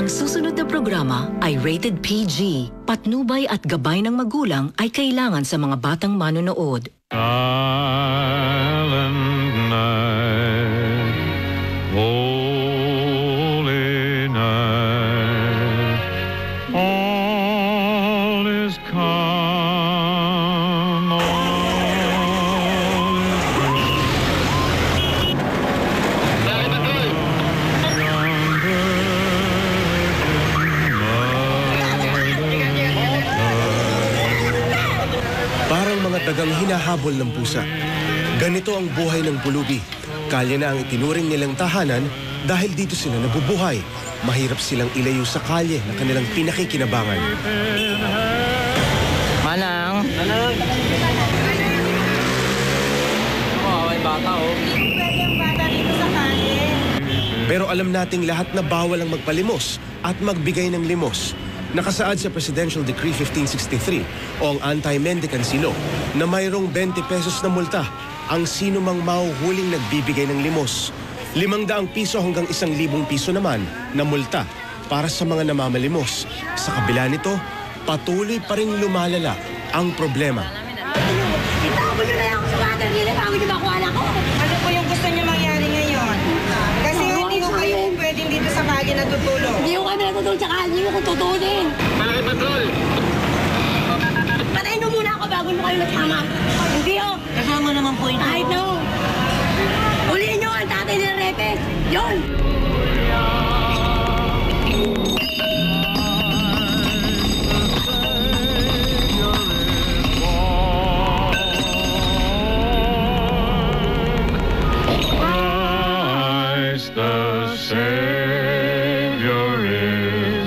Ang susunod na programa ay rated PG. Patnubay at gabay ng magulang ay kailangan sa mga batang manonood. Silent night, holy night, all is calm, all is Parang mga dagang hinahabol ng pusa. Ganito ang buhay ng pulubi. Kalye na ang itinuring nilang tahanan dahil dito sila nabubuhay. Mahirap silang ilayo sa kalye na kanilang pinakikinabangan. Manang! Manang! May bata, oh. Pwede ang bata dito sa kalye. Pero alam nating lahat na bawal ang magpalimos at magbigay ng limos. Nakasaad sa Presidential Decree 1563 o ang Anti-Mendicancy Law na mayroong 20 pesos na multa ang sino mang mahuhuling nagbibigay ng limos. 500 piso hanggang 1,000 piso naman na multa para sa mga namamalimos. Sa kabila nito, patuloy pa rin lumalala ang problema. Itapon nyo na lang ako sa water nila bago nyo makuha na ko. Ano po yung gusto niyo mangyari ngayon? Kasi hindi ko kayo pwedeng dito sa kalye natutulog. Hindi ko kami natutulog sa kalye, hindi ko tutulin. Malaki patrol! Patayin mo muna ako bago mo kayo nagsama. Hindi oh. Kasama naman po ito. Kahit no. Ulihin nyo ang tatay nila Repe. Yun. Christ the Savior is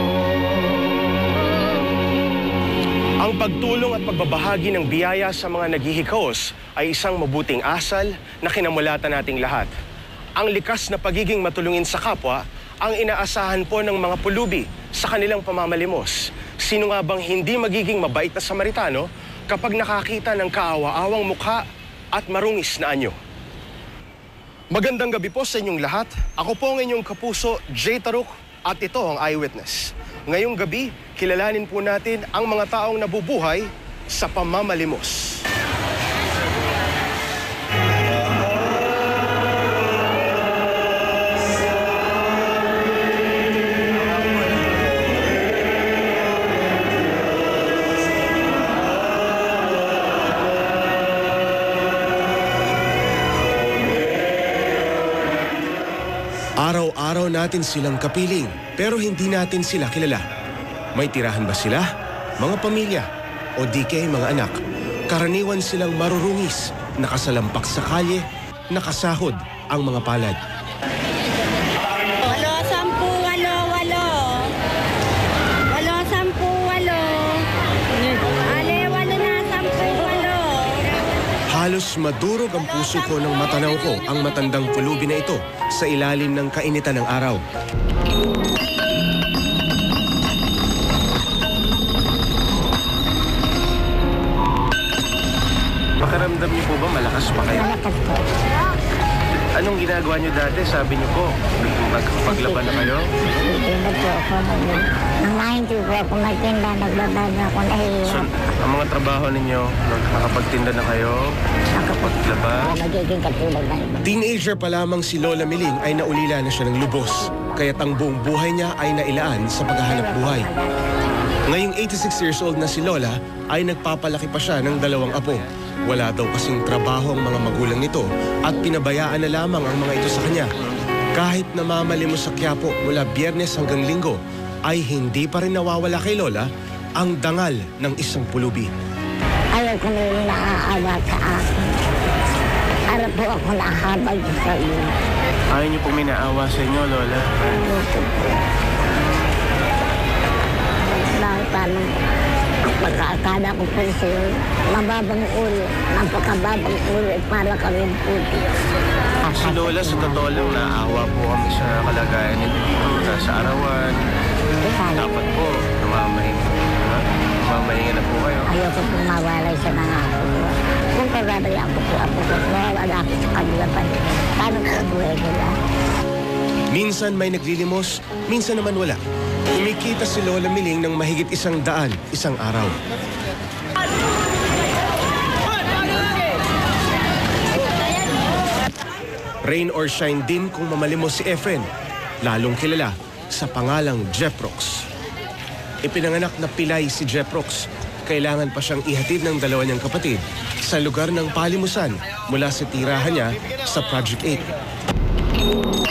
born. Ang pagtulong at pagbabahagi ng biyaya sa mga naghihikos ay isang mabuting asal na kinamulatan nating lahat. Ang likas na pagiging matulungin sa kapwa ang inaasahan po ng mga pulubi sa kanilang pamamalimos. Sino nga bang hindi magiging mabait na Samaritano kapag nakakita ng kaawa-awang mukha at marungis na anyo? Magandang gabi po sa inyong lahat. Ako po ang inyong kapuso, Jay Taruk, at ito ang Eyewitness. Ngayong gabi, kilalanin po natin ang mga taong nabubuhay sa pamamalimos. Araw-araw natin silang kapiling, pero hindi natin sila kilala. May tirahan ba sila? Mga pamilya? O di kay mga anak? Karaniwan silang marurungis, nakasalampak sa kalye, nakasahod ang mga palad. 8, 10, 8, 8. 8, 10, 8. Ale, 8 na, 10, 8. Halos madurog ang puso ko nang matanaw ko ang matandang pulubi na ito sa ilalim ng kainitan ng araw. Pakiramdam niyo po ba malakas pa kayo? Malakas po. Anong ginagawa niyo dati? Sabi niyo po, magpaglaban na kayo? Nagtinda po ako. Namahinti po ako magtinda. Nagbababa ako So, nahihirap. ang mga trabaho ninyo, nakapagtinda na kayo? Nakapaglaba? Magiging katulad na iba. Teenager pa lamang si Lola Miling ay naulila na siya ng lubos. Kaya't ang buong buhay niya ay nailaan sa paghahanap buhay. Ngayong 86 years old na si Lola ay nagpapalaki pa siya ng 2 apo. Wala daw kasing trabaho ang mga magulang nito at pinabayaan na lamang ang mga ito sa kanya. Kahit namamalimos sa Quiapo mula Biyernes hanggang Linggo, ay hindi pa rin nawawala kay Lola ang dangal ng isang pulubi. Ayaw ko na yung naaawa sa akin. Para po ako nahabag sa iyo. Ayaw niyo po may naawa sa inyo, Lola? Ayaw ko po. Dahil paano pagkakala ko po sa'yo, mababang ulo, napakababang ulo, para kami puti. Si Lola, sa totoo lang, naawa po kami sa kalagayan nito dito, sa arawan. Dapat po, namamahinga na po kayo. Ayaw ko pong mawalay sa mga ako. Kung pababayaan ko po ako, mawawala ako sa kanila pa. Paano po buhay nila? Minsan may naglilimos, minsan naman wala. Kumikita si Lola Miling ng mahigit 100 isang araw. Rain or shine din kung mamalimos si Efren, lalong kilala sa pangalang Jeprox. Ipinanganak na pilay si Jeprox. Kailangan pa siyang ihatid ng dalawa niyang kapatid sa lugar ng palimusan mula sa tirahan niya sa Project 8.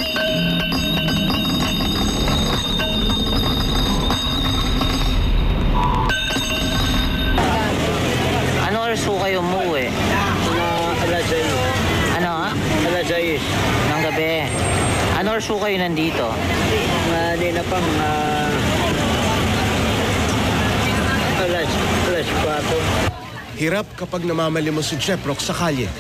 Ano oras po kayo umuwi? Alas 6. Ano? Alas 6. Ng gabi. Ano oras po kayo nandito? Di na pang alas 4. Hirap kapag namamalimos si Jeprox sa kalye.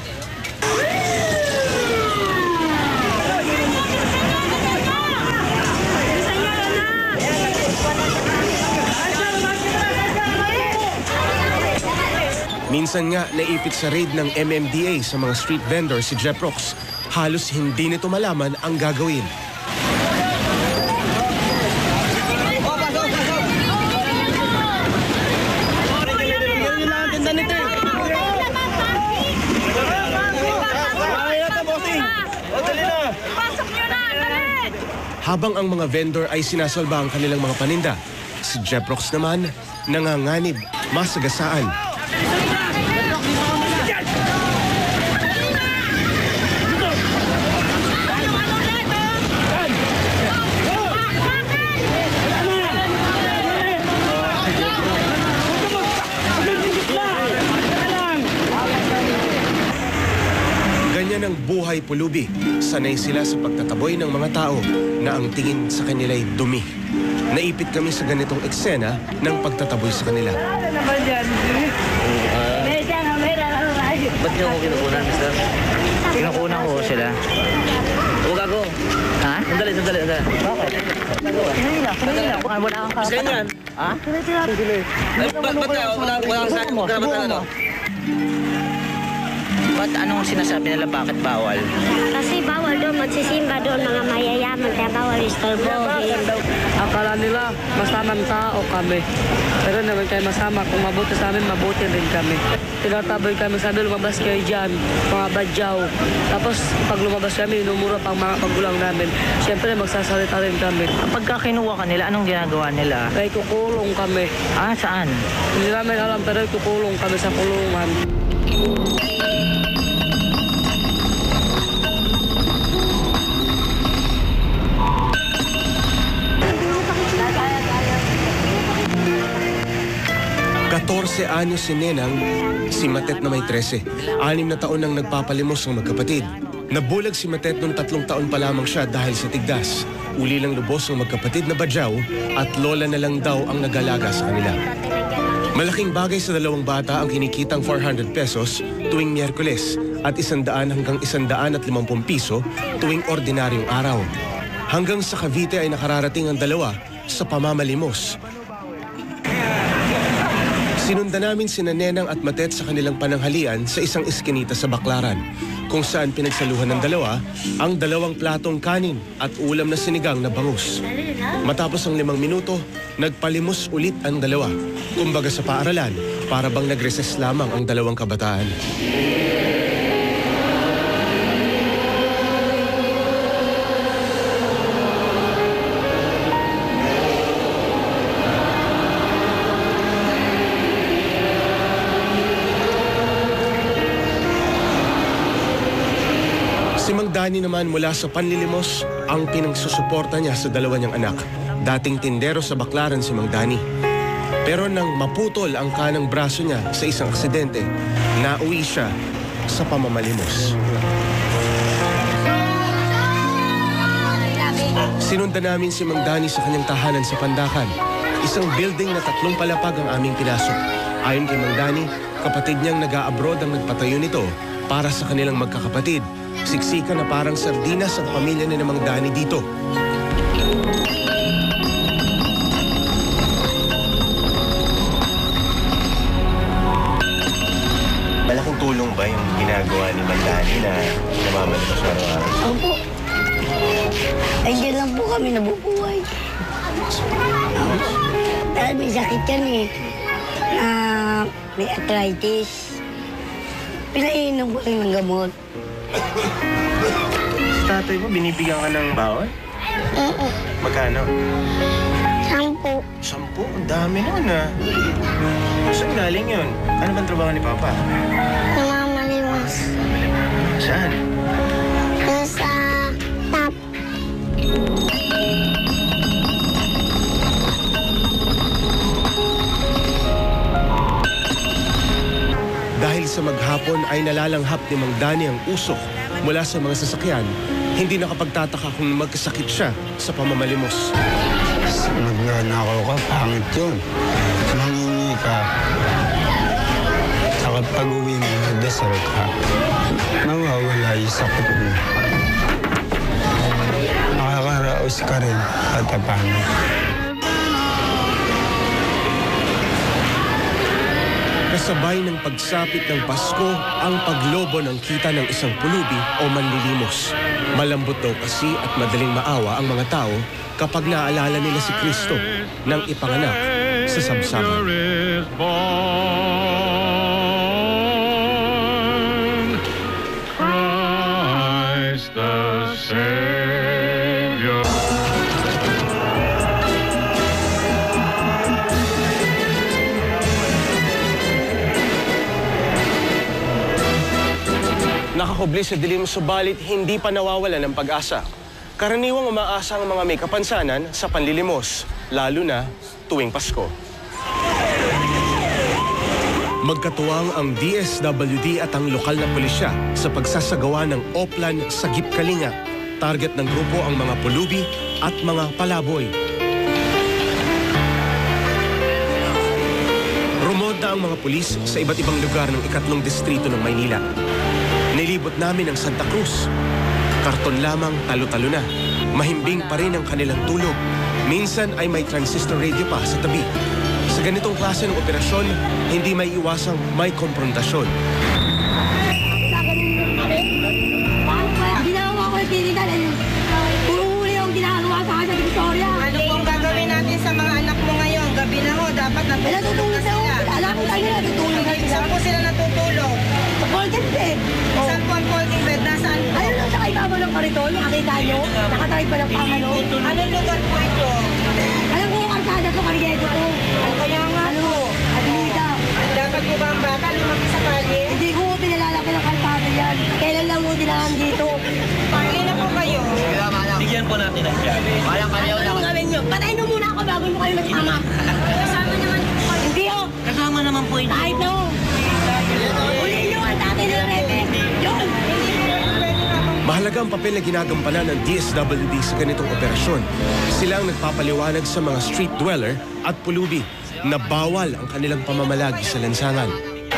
Minsan nga naipit sa raid ng MMDA sa mga street vendor si Jeprox. Halos hindi nito malaman ang gagawin. Habang ang mga vendor ay sinasalba ang kanilang mga paninda, si Jeprox naman nanganganib, masagasaan. Ganyan ang buhay pulubi. Sanay sila sa pagtataboy ng mga tao na ang tingin sa kanila'y dumi. Naipit kami sa ganitong eksena ng pagtataboy sa kanila. Ba't niyo ako kinukunan, mister? Kinukunan ko sila. Huwag ako. Ha? Sandali. Bakit? Sandali. Wala kang kapatid. Saan yan? Ha? Ba't ba't anong sinasabi nila bakit bawal? Kasi bawal doon, magsisimba doon mga mayayaman, kaya bawal istorbohin. Akala nila masamang tao kami. Pero naman kayo masama, kung mabuti sa amin, mabuti rin kami. Tinataboy kami, sabi lumabas kayo dyan, mga badyaw. Tapos pag lumabas kami, inumura pang mga pagulang namin. Siyempre magsasalita rin kami. Kapag kinuha ka nila, anong ginagawa nila? Kaya kukulong kami. Ah, saan? Hindi namin alam, pero kukulong kami sa kulungan. Katorse anyos si Nenang, si Matet na may 13. 6 na taon nang nagpapalimos ang magkapatid. Nabulag si Matet nung 3 taon pa lamang siya dahil sa tigdas. Uli lang lubos ang magkapatid na badyaw at lola na lang daw ang nag-alaga sa kanila. Malaking bagay sa dalawang bata ang kinikitang 400 pesos tuwing Miyerkules at 100 hanggang 150 piso tuwing ordinaryong araw. Hanggang sa Cavite ay nakararating ang dalawa sa pamamalimos. Sinundan namin sina Nenang at Matet sa kanilang pananghalian sa isang iskinita sa Baclaran, kung saan pinagsaluhan ng dalawa ang 2 platong kanin at ulam na sinigang na bangus. Matapos ang 5 minuto, nagpalimos ulit ang dalawa. Kumbaga sa paaralan, para bang nag-recess lamang ang 2 kabataan. Si Mang Dani naman mula sa panlilimos ang pinagsusuporta niya sa 2 niyang anak. Dating tindero sa Baclaran si Mang Dani. Pero nang maputol ang kanang braso niya sa isang aksidente, nauwi siya sa pamamalimos. Sinundan namin si Mang Dani sa kanyang tahanan sa Pandakan. Isang building na 3 palapag ang aming pinasok. Ayon kay Mang Dani, kapatid niyang nag-a-abroad ang nagpatayo nito para sa kanilang magkakapatid. Siksika na parang sardinas ang pamilya ni Mang Dani dito. Malaking tulong ba yung ginagawa ni Mang Dani na namamalimos araw-araw? Opo. Ay, dyan lang po kami nabubuhay. Dahil may sakit yan eh. Na may arthritis. Pinainom ko rin ng gamot. Sa tatay mo, binibigyan ka ng baon? Oo. Magkano? 10. 10? Ang dami nun ah. Saan galing yun? Ano bang trabaho ni Papa? Namamalimos. Saan? Nasa top. Dahil sa maghapon ay nalalanghap ni Mang Dani ang usok mula sa mga sasakyan, hindi nakapagtataka kung magkasakit siya sa pamamalimos. Magnanakaw ka, pangit yun. Mangingi ka. Saka pag-uwi mo, nagdasal ka. Nawawala yung sakit mo. Nakakaraos ka rin at paano. Kasabay ng pagsapit ng Pasko ang paglobo ng kita ng isang pulubi o manlilimos. Malambot daw kasi at madaling maawa ang mga tao kapag naaalala nila si Kristo nang ipanganak sa sabsaban. Savior is born. Christ the Savior. Nakakubli sa dilim subalit hindi pa nawawala ng pag-asa. Karaniwang umaasa ang mga may kapansanan sa panlilimos, lalo na tuwing Pasko. Magkatuwang ang DSWD at ang lokal na pulisya sa pagsasagawa ng Oplan Sagip Kalinga. Target ng grupo ang mga pulubi at mga palaboy. Rumod na ang mga pulis sa iba't ibang lugar ng 3 distrito ng Maynila. Nilibot namin ang Santa Cruz. Karton lamang, talo-talo na. Mahimbing pa rin ang kanilang tulog. Minsan ay may transistor radio pa sa tabi. Sa ganitong klase ng operasyon, hindi may iwasang may konfrontasyon. Ginawa ko yung tinitan. Puro huli yung ginagawa sa akin sa Victoria. Ano pong gagawin natin sa mga anak mo ngayon? Gabi na ho, dapat natutulog na sila. Alam ko tayo na tutulong na sila. Saan po sila natutulog? Sa Golden Bed. Saan po ang folding bed? Nasaan po? Ayun lang sa kaibaba ng kariton, nakakita nyo. Nakatay pa ng pangano. Anong lugar po ito? Alam ko yung arkada ko, karyeto ko. Kaya nga po. Adelita. Dapat po ba ang bata lumaki sa kalye? Hindi ko pinalalaki ng kalsada yan. Kailan lang mo dinahan dito. Pangin na po kayo. Bigyan po natin ang siya. Walang kaniyaw Ano gawin nyo? Patayin mo muna ako bago mo kayo magsama. Kasama naman po kayo. Hindi oh. Kasama naman po ito. Kahit na oh. Uli nyo ang tatay ng Rete. Yun. Mahalaga ang papel na ginagampanan ng DSWD sa ganitong operasyon. Sila ang nagpapaliwanag sa mga street dweller at pulubi na bawal ang kanilang pamamalagi sa lansangan.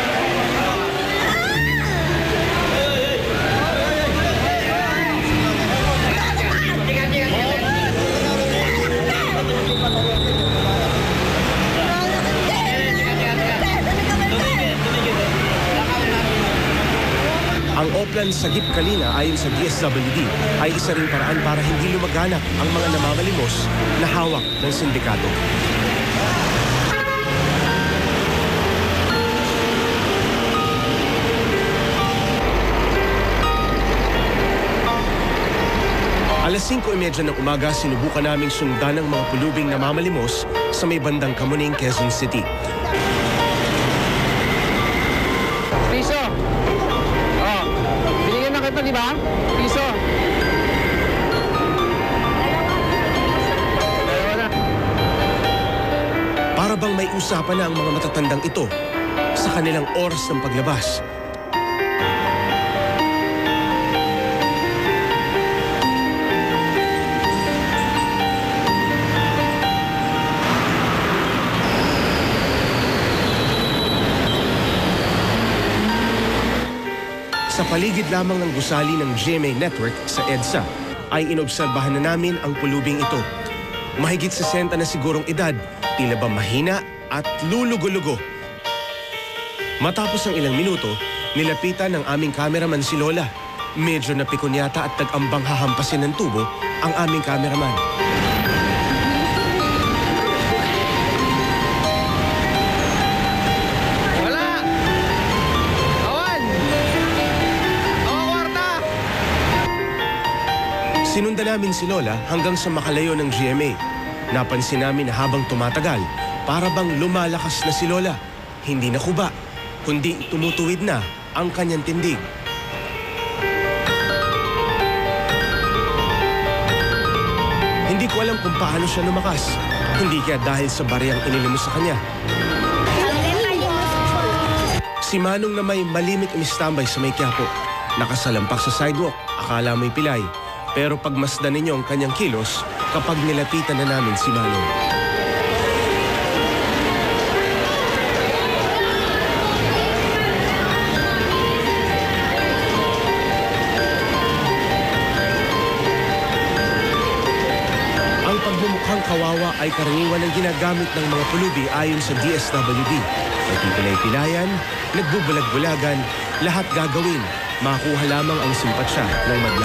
Ang Oplan Sagip Kalinga ayon sa DSWD ay isa ring paraan para hindi lumaganap ang mga namamalimos na hawak ng sindikato. Alas 5:30 ng umaga, sinubukan naming sundan ng mga pulubing namamalimos sa may bandang Kamuning, Quezon City. Piso. Oh, binigyan na kita, di ba? Piso. Dalawa na. Para bang may usapan na ang mga matatandang ito sa kanilang oras ng paglabas. Sa paligid lamang ng gusali ng GMA Network sa EDSA, ay inobserbahan na namin ang pulubing ito. Mahigit 60 na sigurong edad, tila ba mahina at lulugo-lugo. Matapos ang ilang minuto, nilapitan ng aming cameraman si Lola. Medyo napikon yata at nag-ambang hahampasin ng tubo ang aming cameraman. Wala! Awan! Awan kwarta! Sinundan namin si Lola hanggang sa makalayo ng GMA. Napansin namin na habang tumatagal, para bang lumalakas na si Lola. Hindi na kuba, kundi tumutuwid na ang kanyang tindig. Hindi ko alam kung paano siya lumakas. Hindi kaya dahil sa bariyang inilimos sa kanya. Si Manong na may malimit umistambay sa may Quiapo. Nakasalampak sa sidewalk, akala mo'y pilay. Pero pagmasdan ninyo ang kanyang kilos kapag nilapitan na namin si Manong. Ang pagmumukhang kawawa ay karaniwan ang ginagamit ng mga pulubi ayon sa DSWD. Nagpipilay-pilayan, nagbubulag-bulagan, lahat gagawin. Makuha lamang ang simpatsya ng madla.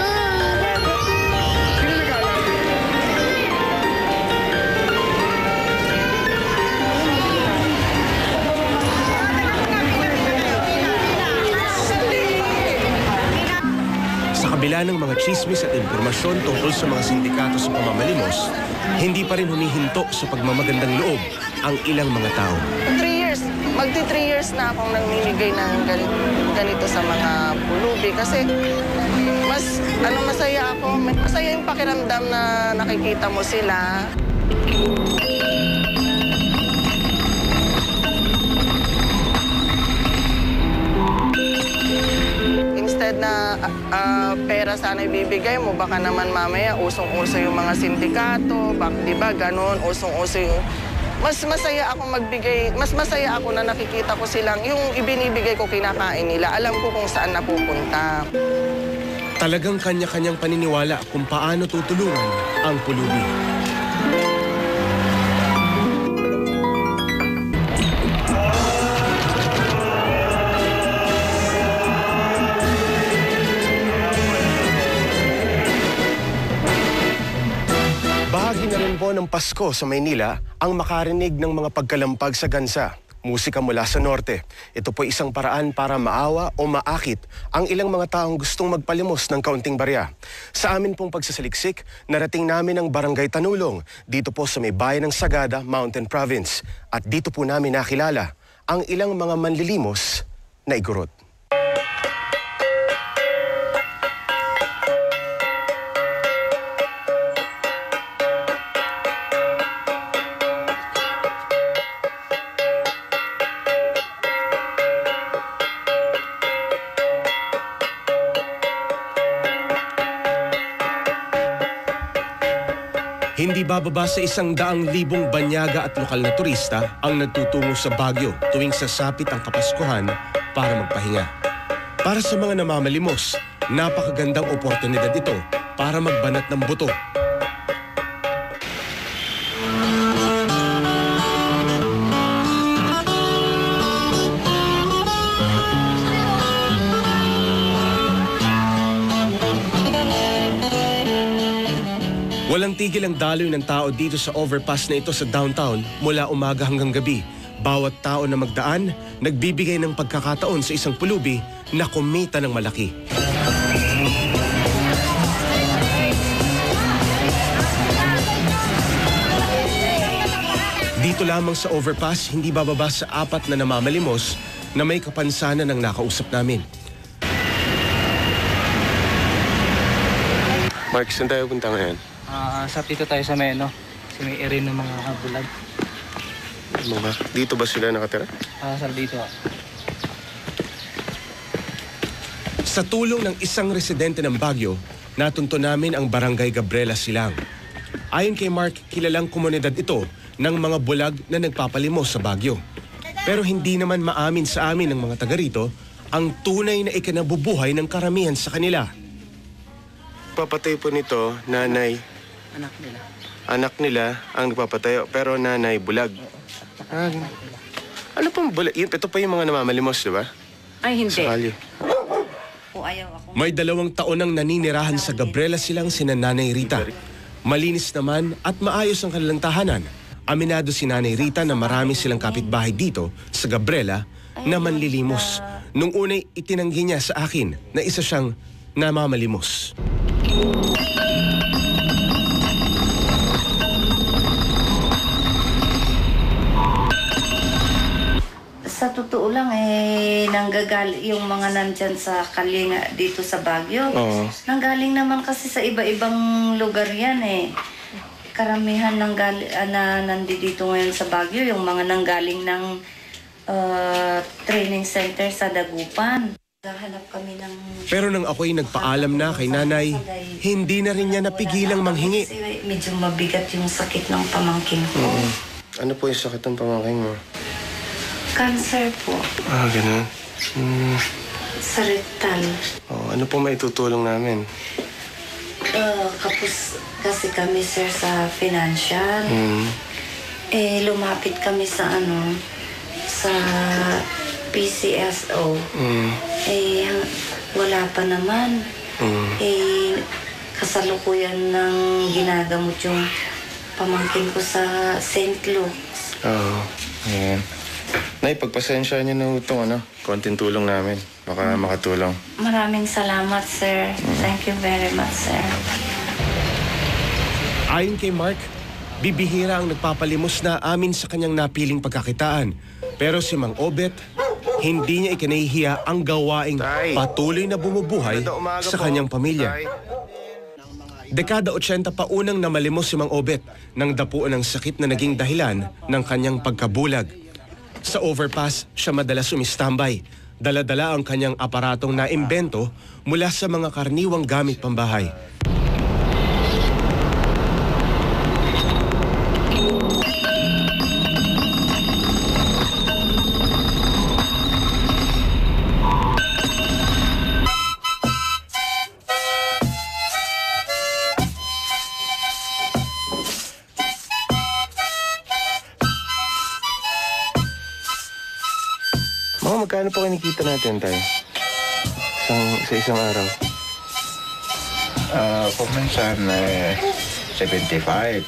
Sa kabila ng mga chismis at impormasyon tungkol sa mga sindikato sa pamamalimos, hindi pa rin humihinto sa pagmamagandang loob ang ilang mga tao. 3 years, magti 3 years na akong namimigay ng ganito sa mga pulubi kasi masaya ako. Masaya yung pakiramdam na nakikita mo sila. Instead na pera sana ibibigay mo, baka naman mamaya usong-uso yung mga sindikato, di ba, ganun, usong-uso yung... Mas masaya ako magbigay, mas masaya ako na nakikita ko silang, yung ibinibigay ko kinakain nila, alam ko kung saan napupunta. Talagang kanya-kanyang paniniwala kung paano tutulungan ang pulubi. Bahagi na rin po ng Pasko sa Maynila ang makarinig ng mga pagkalampag sa gansa. Musika mula sa norte. Ito po isang paraan para maawa o maakit ang ilang mga taong gustong magpalimos ng kaunting barya. Sa amin pong pagsasaliksik, narating namin ang Barangay Tanulong dito po sa may bayan ng Sagada, Mountain Province. At dito po namin nakilala ang ilang mga manlilimos na igurot. Hindi bababa sa 100,000 banyaga at lokal na turista ang nagtutungo sa Baguio tuwing sasapit ang Kapaskuhan para magpahinga. Para sa mga namamalimos, napakagandang oportunidad ito para magbanat ng buto. Walang tigil ang daloy ng tao dito sa overpass na ito sa downtown mula umaga hanggang gabi. Bawat tao na magdaan, nagbibigay ng pagkakataon sa isang pulubi na kumita ng malaki. Dito lamang sa overpass, hindi bababa sa 4 na namamalimos na may kapansanan ng nakausap namin. Mark, saan tayo punta ngayon? Sa dito tayo sa may, sa may area ng mga bulag. Dito ba sila nakatira? Sa dito. Sa tulong ng isang residente ng Baguio, natunto namin ang Barangay Gabriela Silang. Ayon kay Mark, kilalang komunidad ito ng mga bulag na nagpapalimos sa Baguio. Pero hindi naman maamin sa amin ng mga taga rito ang tunay na ikinabubuhay ng karamihan sa kanila. Papatay po nito, nanay. Anak nila ang nagpapatayo, pero nanay bulag. Ano pong bulag? Ito pa yung mga namamalimos, di ba? Ay, hindi. Sakali. po ayaw ako. May 2 taon nang naninirahan sa Gabriela silang sina Nanay Rita. Malinis naman at maayos ang kanilang tahanan. Aminado si Nanay Rita na marami silang kapitbahay dito sa Gabriela na manlilimos. Nung unay itinanggi niya sa akin na isa siyang namamalimos. Sa totoo lang, yung mga nandyan sa Kalinga dito sa Baguio. Nanggaling naman kasi sa iba-ibang lugar yan Karamihan na nandito ngayon sa Baguio, yung mga nanggaling ng training center sa Dagupan. Hanap kami ng... Pero nang ako'y nagpaalam na kay Nanay, hindi na rin niya napigilang manghingi. Kasi medyo mabigat yung sakit ng pamangkin ko. Ano po yung sakit ng pamangkin mo? Cancer po. Ganun. Sa rectal. Ano po may tutulong namin? Kapos kasi kami, sir, sa financial. Lumapit kami sa sa PCSO. Wala pa naman. Kasalukuyan ng ginagamot yung pamangkin ko sa St. Luke's. Ayan. Nay, pagpasensya niyo na itong konting tulong namin. Baka makatulong. Maraming salamat, sir. Thank you very much, sir. Ayon kay Mark, bibihira ang nagpapalimos na amin sa kanyang napiling pagkakitaan. Pero si Mang Obet, hindi niya ikinahihiya ang gawaing patuloy na bumubuhay sa kanyang pamilya. Dekada 80 pa unang namalimos si Mang Obet nang dapuan ng sakit na naging dahilan ng kanyang pagkabulag. Sa overpass, siya madalas umistambay. Dala-dala ang kanyang aparatong naimbento mula sa mga karniwang gamit pambahay. Magkano po kinikita natin, Tay? Sa isang araw? Kung minsan, 75.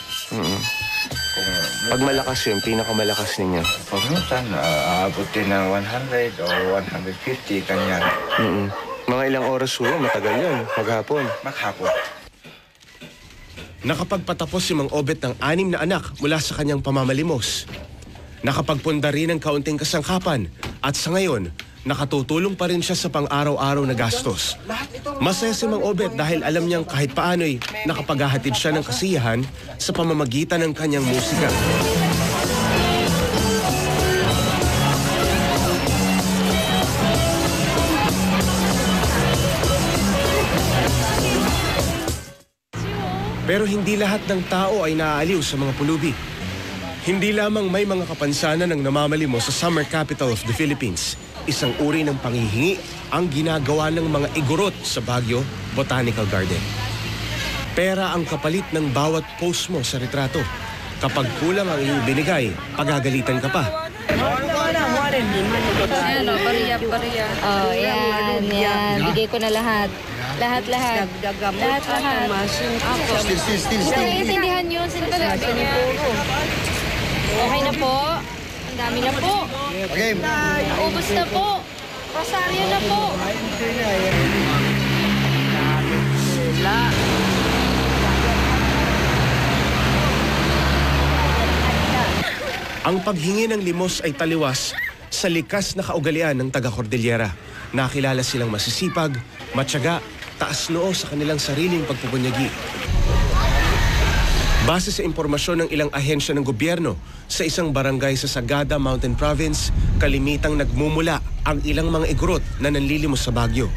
Pag malakas yun, pinakamalakas ninyo? Kung minsan, aabutin ng 100 o 150, kanyan. Mga ilang oras po, matagal yun, maghapon. Maghapon. Nakapagpatapos si Mang Obet ng 6 na anak mula sa kanyang pamamalimos. Nakapagpunda rin ng kaunting kasangkapan at sa ngayon, nakatutulong pa rin siya sa pang-araw-araw na gastos. Masaya si Mang Obet dahil alam niyang kahit paano'y nakapaghahatid siya ng kasiyahan sa pamamagitan ng kanyang musika. Pero hindi lahat ng tao ay naaaliw sa mga pulubi. Hindi lamang may mga kapansanan ng namamalimos sa summer capital of the Philippines. Isang uri ng panghihingi ang ginagawa ng mga igorot sa Baguio Botanical Garden. Pera ang kapalit ng bawat post mo sa retrato. Kapag kulang ang iyong binigay, pagagalitan ka pa. Bariya. Yan. Bigay ko na lahat. Lahat. Naiintindihan yun. Sinasabi niya. Okay na po. Ang dami na po. Okay. Ubus na po. Rosario na po. Ang paghingi ng limos ay taliwas sa likas na kaugalian ng taga-Cordillera. Nakilala silang masisipag, matyaga, taas noo sa kanilang sariling pagpupunyagi. Base sa impormasyon ng ilang ahensya ng gobyerno, sa isang barangay sa Sagada Mountain Province, kalimitang nagmumula ang ilang mga igorot na nanlilimos sa Baguio.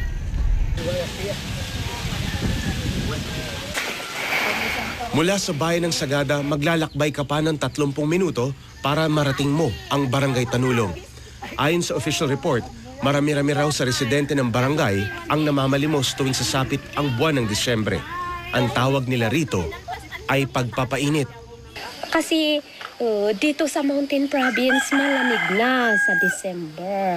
Mula sa bayan ng Sagada, maglalakbay ka pa ng 30 minuto para marating mo ang Barangay Tanulong. Ayon sa official report, marami-rami raw sa residente ng barangay ang namamalimos tuwing sasapit ang buwan ng Disyembre. Ang tawag nila rito ay pagpapainit. Kasi dito sa Mountain Province, malamig na sa December.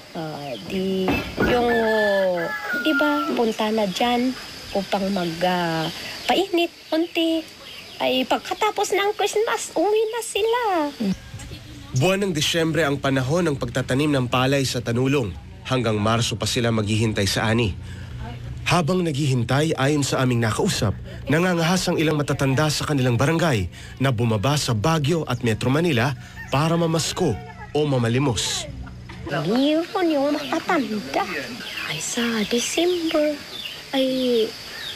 Diba, punta na dyan upang magpainit konti. Ay pagkatapos ng Christmas, uwi na sila. Buwan ng Disyembre ang panahon ng pagtatanim ng palay sa Tanulong. Hanggang Marso pa sila maghihintay sa ani. Habang naghihintay, ayon sa aming nakausap, nangangahas ang ilang matatanda sa kanilang barangay na bumaba sa Baguio at Metro Manila para mamasko o mamalimos. Yun yung matatanda. Ay sa December, ay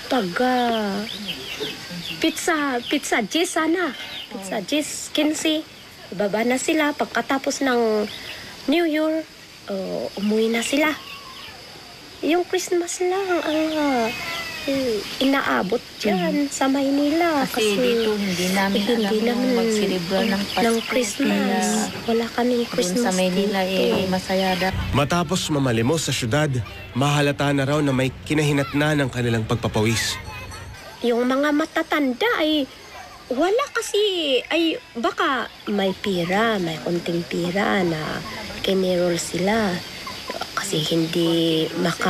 pizza 10 sana. Pizza 10, 15. Baba na sila pagkatapos ng New Year. Umuwi na sila. Yung Christmas lang ang inaabot dyan sa Maynila. Kasi dito hindi namin magsilibra ng Christmas. Wala kaming Christmas sa Maynila masaya daw. Matapos mamalimos sa syudad, mahalata na raw na may kinahinatnan ng kanilang pagpapawis. Yung mga matatanda ay wala kasi, ay baka may pira, may konting pira na kinirol sila kasi hindi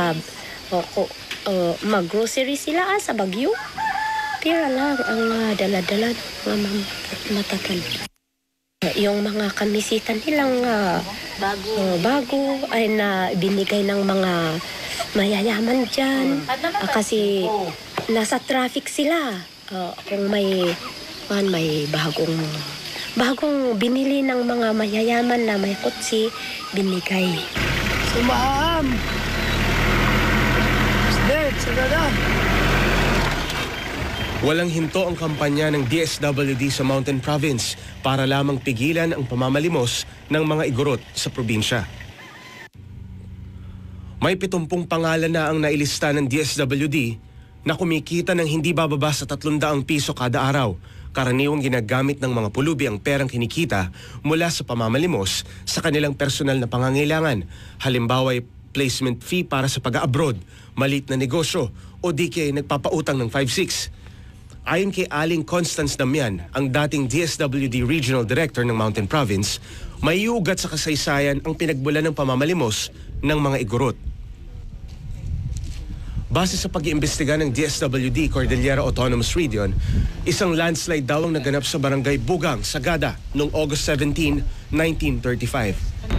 mag-grocery sila sa Baguio. Pira lang ang dala-dala ng mga matatanda. Yung mga kamisitan nilang bago ay na binigay ng mga mayayaman dyan. Kasi nasa traffic sila. Kung may bagong binili ng mga mayayaman na may kotse, binigay. Sumaham! Sagada! Walang hinto ang kampanya ng DSWD sa Mountain Province para lamang pigilan ang pamamalimos ng mga igorot sa probinsya. May 70 pangalan na ang nailista ng DSWD na kumikita ng hindi bababa sa 300 piso kada araw. Karaniwang ginagamit ng mga pulubi ang perang kinikita mula sa pamamalimos sa kanilang personal na pangangailangan. Halimbawa ay placement fee para sa pag-abroad, maliit na negosyo o di kaya nagpapautang ng 5-6. Ayon kay Aling Constance Damian, ang dating DSWD Regional Director ng Mountain Province, may iugat sa kasaysayan ang pinagbulan ng pamamalimos ng mga igorot. Base sa pag-iimbestiga ng DSWD Cordillera Autonomous Region, isang landslide daw ang naganap sa barangay Bugang, Sagada noong August 17, 1935.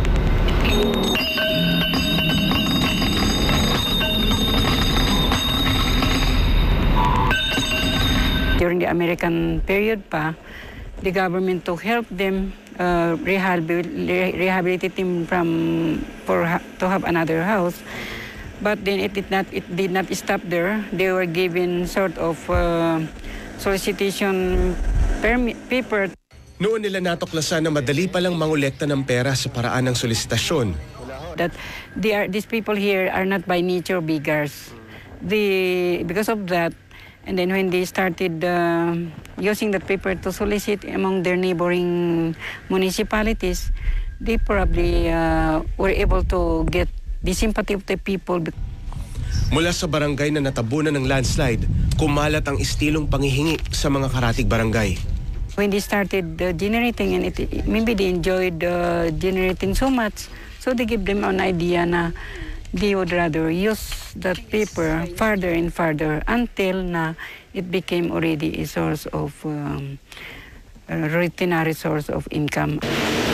During the American period pa, the government to help them rehabilitate them to have another house. But then it did not stop there. They were given sort of solicitation paper. Noon nila natuklasan na madali palang mangolekta ng pera sa paraan ng solisitasyon. That these people here are not by nature beggars. Because of that, and then when they started using that paper to solicit among their neighboring municipalities, they probably were able to get the sympathy of the people. Mula sa barangay na natabunan ng landslide, kumalat ang istilong panghihingi sa mga karatig barangay. When they started generating, and maybe they enjoyed generating so much, so they give them an idea na they would rather use that paper farther and farther until na it became already a source of routinary source of income.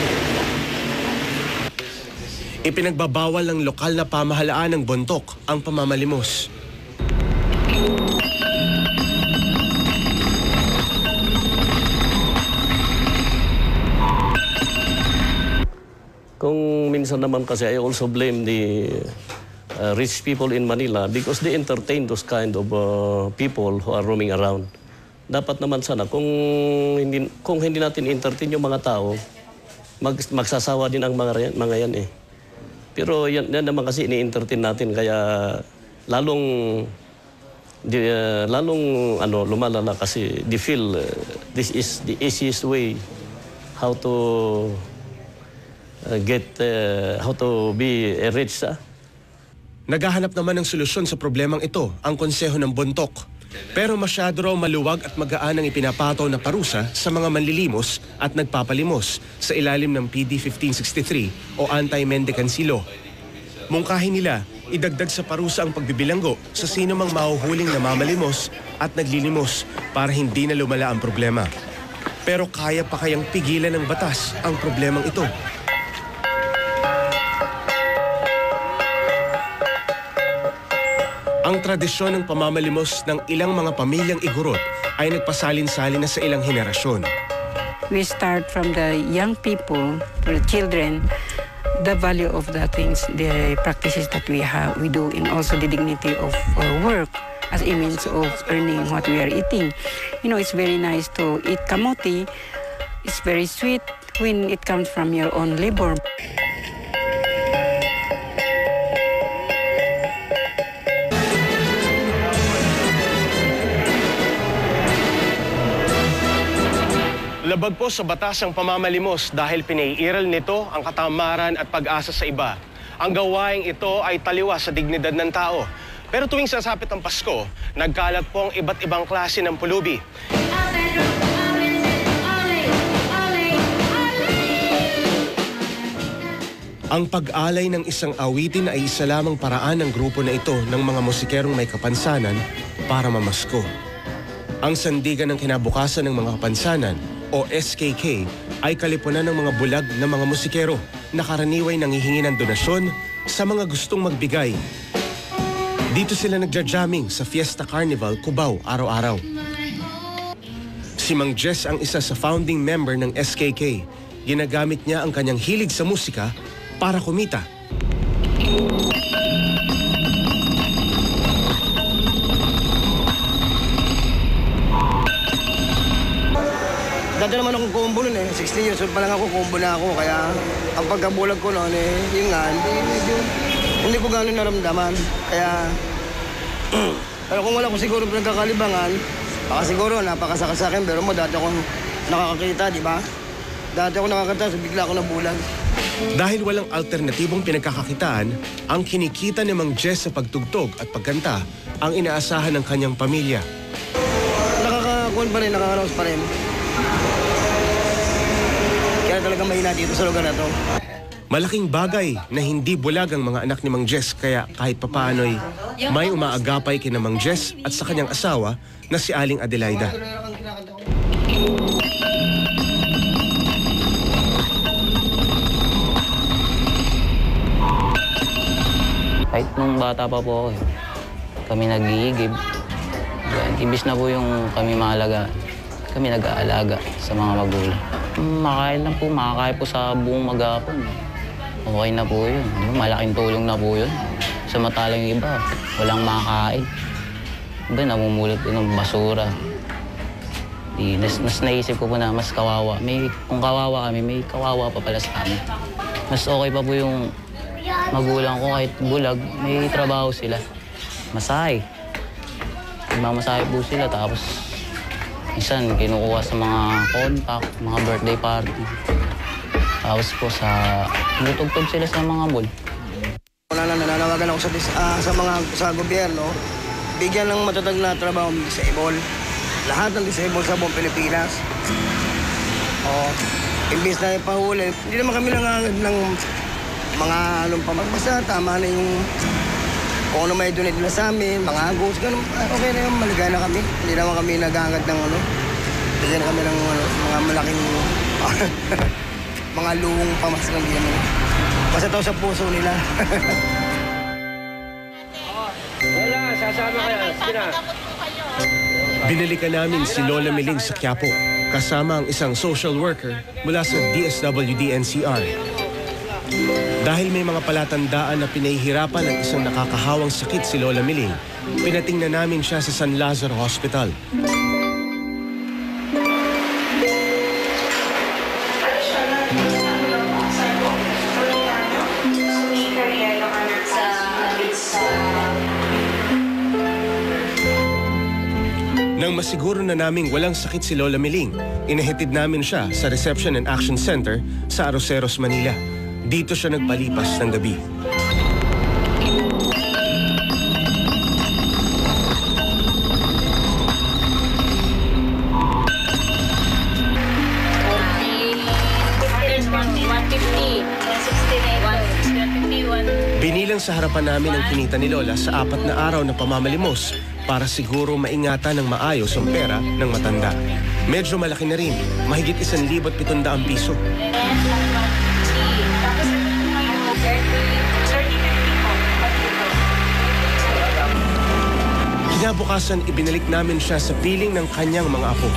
Ipinagbabawal ng lokal na pamahalaan ng Bontoc ang pamamalimos. Kung minsan naman kasi I also blame the rich people in Manila because they entertain those kind of people who are roaming around. Dapat naman sana kung hindi natin entertain yung mga tao, magsasawa din ang mga yan eh. Pero yan naman kasi ini-entertain natin kaya lalong lumalala kasi they feel this is the easiest way how to how to be rich. Naghahanap naman ng solusyon sa problemang ito ang Konseho ng Bontoc. Pero masyado raw maluwag at magaan ang ipinapataw na parusa sa mga manlilimos at nagpapalimos sa ilalim ng PD 1563 o Anti-Mendicancy Law. Mungkahin nila, idagdag sa parusa ang pagbibilanggo sa sino mang mahuhuling namamalimos at naglilimos para hindi na lumala ang problema. Pero kaya pa kayang pigilan ng batas ang problemang ito? Ang tradisyon ng pamamalimos ng ilang mga pamilyang Igorot ay nagpasalin-salin na sa ilang henerasyon. We start from the young people, the children, the value of the things, the practices that we do, and also the dignity of work as a means of earning what we are eating. You know, it's very nice to eat kamote. It's very sweet when it comes from your own labor. Labag po sa batas ang pamamalimos dahil pinaiiral nito ang katamaran at pag-asa sa iba. Ang gawaing ito ay taliwas sa dignidad ng tao. Pero tuwing sasapit ang Pasko, nagkalat po ang iba't ibang klase ng pulubi. Ang pag-alay ng isang awitin ay isa lamang paraan ng grupo na ito ng mga musikerong may kapansanan para mamasko. Ang sandigan ng kinabukasan ng mga kapansanan o SKK ay kalipunan ng mga bulag na mga musikero na karaniway nanghihingi ng donasyon sa mga gustong magbigay. Dito sila nagja-jamming sa Fiesta Carnival, Cubao, araw-araw. Si Mang Jess ang isa sa founding member ng SKK. Ginagamit niya ang kanyang hilig sa musika para kumita. Dati naman akong combo nun eh. 16 years old pa lang ako, combo na ako. Kaya ang pagkabulag ko noon eh, yun nga, hindi ko gano'n naramdaman. Kaya, pero kung wala ko siguro pinagkakalibangan, baka siguro napakasakal sa akin. Pero mo, dati akong nakakakita, di ba? Dati ako nakakita, so bigla ako nabulag. Dahil walang alternatibong pinagkakakitaan, ang kinikita ni Mang Jess sa pagtugtog at pagkanta ang inaasahan ng kanyang pamilya. Nakakakuan pa rin, nakakaraos pa rin. Kaya talaga mahina dito sa lugar na to. Malaking bagay na hindi bulag ang mga anak ni Mang Jess kaya kahit papaano'y may umaagapay kina Mang Jess at sa kanyang asawa na si Aling Adelaida. Kahit nung bata pa po ako, kami nag-iigib. Ibis na po yung kami mahalaga. Kami nag-aalaga sa mga magulang. Makakain lang po, makakain po sa buong maghapon. Okay na po yun. Malaking tulong na po yun. Samantalang yung iba, walang makakain. Iba, namumulot po ng basura. Mas naisip ko po na mas kawawa. Kung kawawa kami, may kawawa pa pala sa amin. Mas okay pa po yung magulang ko kahit bulag, may trabaho sila. Masahe. Mamasahe po sila tapos minsan kinukuha sa mga contact, mga birthday party. Tapos po tumutugtog sila sa mga mall. Nananawagan ako sa gobyerno, bigyan ng matatag na trabaho ng disabled. Lahat ng disabled sa buong Pilipinas. Imbis na ipahuli, hindi naman kami nangangad ng mga anong pamagbasa, tama na yung kung ano may donate na sa amin, mga agos, ganun, okay na yun, maligay na kami. Hindi naman kami naghahangad ng bigyan kami ng mga malaking mga luhong pamaskang din naman. Basta tao sa puso nila. Wala, sasama kayo. Sina? Binalikan namin si Lola Miling sa Quiapo, kasama ang isang social worker mula sa DSWD-NCR. Dahil may mga palatandaan na pinahihirapan ng isang nakakahawang sakit si Lola Miling, pinatingnan namin siya sa San Lazaro Hospital. Nang masiguro na naming walang sakit si Lola Miling, inahatid namin siya sa Reception and Action Center sa Arroceros, Manila. Dito siya nagpalipas ng gabi. lang sa harapan namin ang kinita ni Lola sa 4 na araw na pamamalimos para siguro maingatan ng maayos ang pera ng matanda. Medyo malaki na rin, mahigit 1,700 piso. Kinabukasan, ibinalik namin siya sa piling ng kanyang mga apo.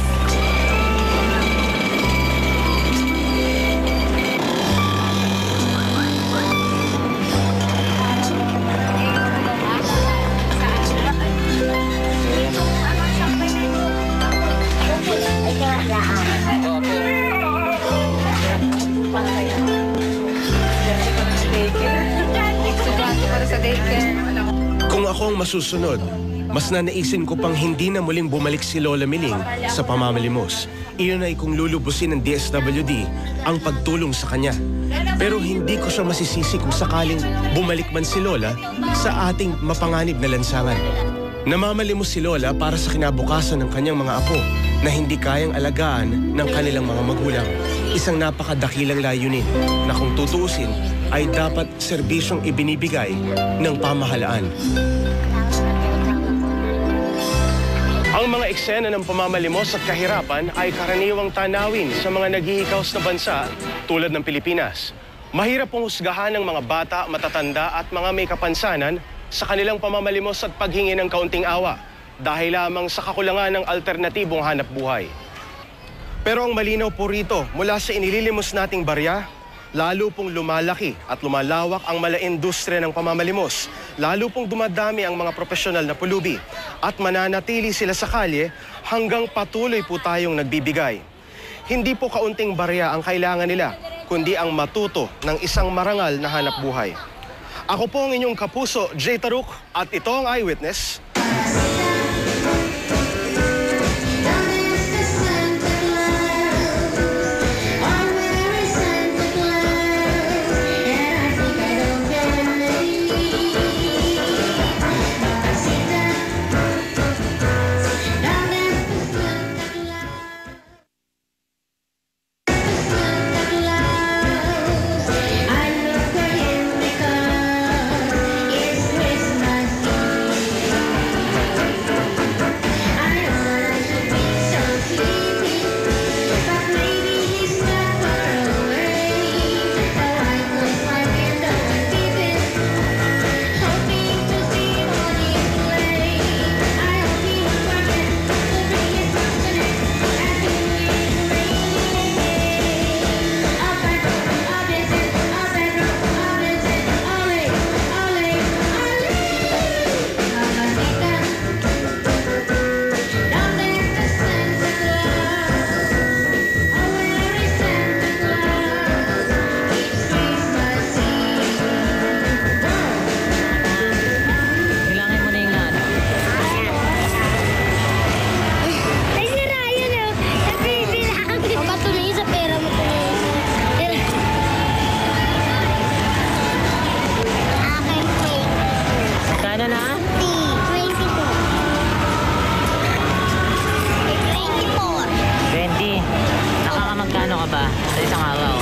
Kung ako ang masusunod, mas nanaisin ko pang hindi na muling bumalik si Lola Miling sa pamamalimos. Iyon ay kung lulubusin ng DSWD ang pagtulong sa kanya. Pero hindi ko siya masisisi kung sakaling bumalik man si Lola sa ating mapanganib na lansangan. Namamalimos si Lola para sa kinabukasan ng kanyang mga apo na hindi kayang alagaan ng kanilang mga magulang. Isang napakadakilang layunin na kung tutuusin ay dapat serbisyong ibinibigay ng pamahalaan. Ang mga eksena ng pamamalimos at kahirapan ay karaniwang tanawin sa mga naghihikaos na bansa tulad ng Pilipinas. Mahirap pong husgahan ng mga bata, matatanda at mga may kapansanan sa kanilang pamamalimos at paghingi ng kaunting awa dahil lamang sa kakulangan ng alternatibong hanap buhay. Pero ang malinaw po rito, mula sa inililimos nating barya, lalo pong lumalaki at lumalawak ang malaindustriya ng pamamalimos. Lalo pong dumadami ang mga profesional na pulubi at mananatili sila sa kalye hanggang patuloy po tayong nagbibigay. Hindi po kaunting barya ang kailangan nila, kundi ang matuto ng isang marangal na hanap buhay. Ako po ang inyong kapuso, Jay Taruk, at ito ang Eyewitness. Sa isang araw.